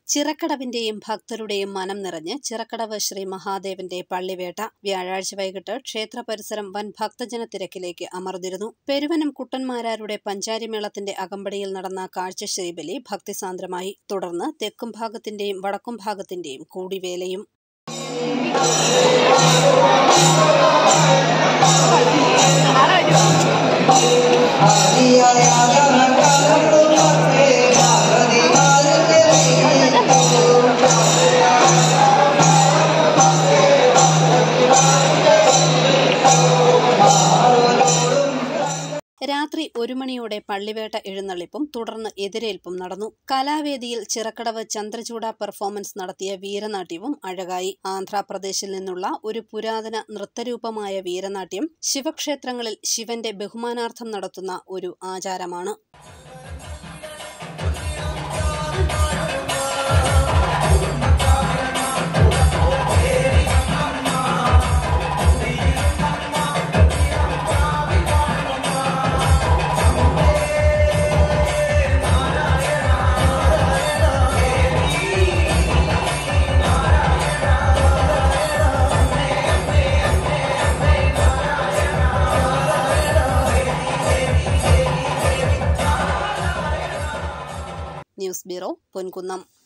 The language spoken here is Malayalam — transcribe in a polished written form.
ചിറക്കടവിന്റെയും ഭക്തരുടെയും മനം നിറഞ്ഞ് ചിറക്കടവ് ശ്രീ മഹാദേവന്റെ പള്ളിവേട്ട വ്യാഴാഴ്ച വൈകിട്ട് ക്ഷേത്ര പരിസരം വൻ ഭക്തജന തിരക്കിലേക്ക് അമർന്നിരുന്നു. പെരുവനം കുട്ടന്മാരാരുടെ പഞ്ചാരിമേളത്തിന്റെ അകമ്പടിയിൽ നടന്ന കാഴ്ചശ്രീബലി ഭക്തിസാന്ദ്രമായി. തുടർന്ന് തെക്കും ഭാഗത്തിന്റെയും വടക്കും ഭാഗത്തിന്റെയും കൂടിവേലയും. രാത്രി 1 മണിയോടെ പള്ളിവേട്ട എഴുന്നള്ളിപ്പും തുടർന്ന് എതിരേൽപ്പും നടന്നു. കലാവേദിയിൽ ചിറക്കടവ് ചന്ദ്രചൂഡ പെർഫോമൻസ് നടത്തിയ വീരനാട്യവും അഴകായി. ആന്ധ്രാപ്രദേശിൽ നിന്നുള്ള ഒരു പുരാതന നൃത്തരൂപമായ വീരനാട്യം ശിവക്ഷേത്രങ്ങളിൽ ശിവന്റെ ബഹുമാനാർത്ഥം നടത്തുന്ന ഒരു ആചാരമാണ്. News bureau, Ponkunnam.